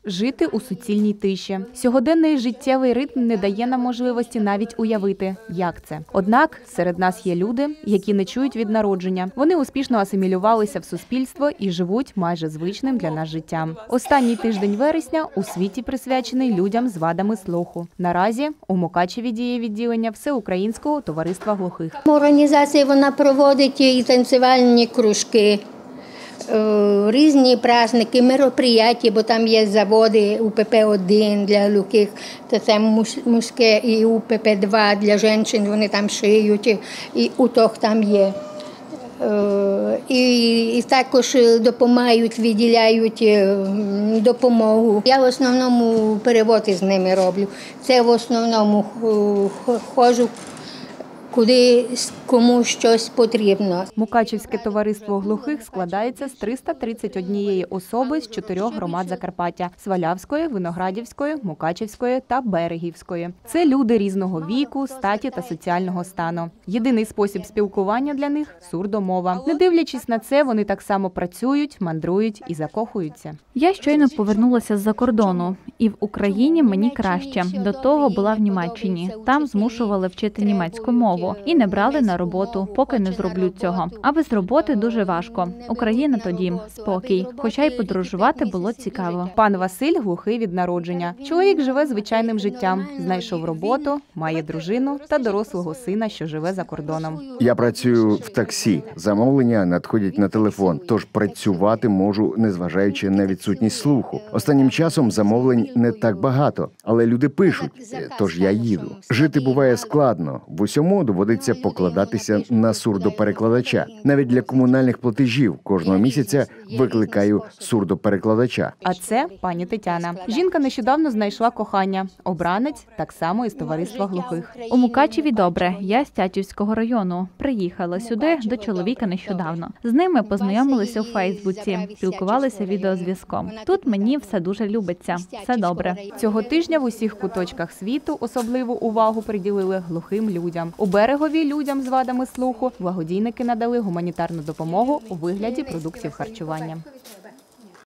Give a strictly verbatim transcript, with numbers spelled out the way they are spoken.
Жити у суцільній тиші. Сьогоденний життєвий ритм не дає нам можливості навіть уявити, як це. Однак серед нас є люди, які не чують від народження. Вони успішно асимілювалися в суспільство і живуть майже звичним для нас життям. Останній тиждень вересня у світі присвячений людям з вадами слуху. Наразі у Мукачеві діє відділення Всеукраїнського товариства глухих. Організація вона проводить і танцювальні кружки, різні праздники, мероприятия, бо там є заводи У П П один для глухих, то це мужське, і У П П два для жінок, вони там шиють, і УТОГ там є. І, і також допомагають, виділяють допомогу. Я в основному переводи з ними роблю. Це в основному ходжу, куди кому щось потрібно. Мукачівське товариство глухих складається з триста тридцять однієї особи з чотирьох громад Закарпаття – Свалявської, Виноградівської, Мукачівської та Берегівської. Це люди різного віку, статі та соціального стану. Єдиний спосіб спілкування для них – сурдомова. Не дивлячись на це, вони так само працюють, мандрують і закохуються. Я щойно повернулася з-за кордону. І в Україні мені краще. До того була в Німеччині. Там змушували вчити німецьку мову. І не брали на роботу, поки не зроблю цього. А без роботи дуже важко. Україна тоді – спокій. Хоча й подорожувати було цікаво. Пан Василь глухий від народження. Чоловік живе звичайним життям. Знайшов роботу, має дружину та дорослого сина, що живе за кордоном. Я працюю в таксі. Замовлення надходять на телефон, тож працювати можу, незважаючи на відсутність слуху. Останнім часом замовлень не так багато, але люди пишуть, тож я їду. Жити буває складно. В усьому доводиться покладатися на сурдоперекладача. Навіть для комунальних платежів кожного місяця викликаю сурдоперекладача. А це пані Тетяна. Жінка нещодавно знайшла кохання. Обранець так само із товариства глухих. У Мукачеві добре. Я з Тячівського району. Приїхала сюди до чоловіка нещодавно. З ними познайомилися у Фейсбуці, спілкувалися відеозв'язком. Тут мені все дуже любиться. Все добре. Цього тижня в усіх куточках світу особливу увагу приділили глухим людям. У Берегові людям з вадами слуху благодійники надали гуманітарну допомогу у вигляді продуктів харчування.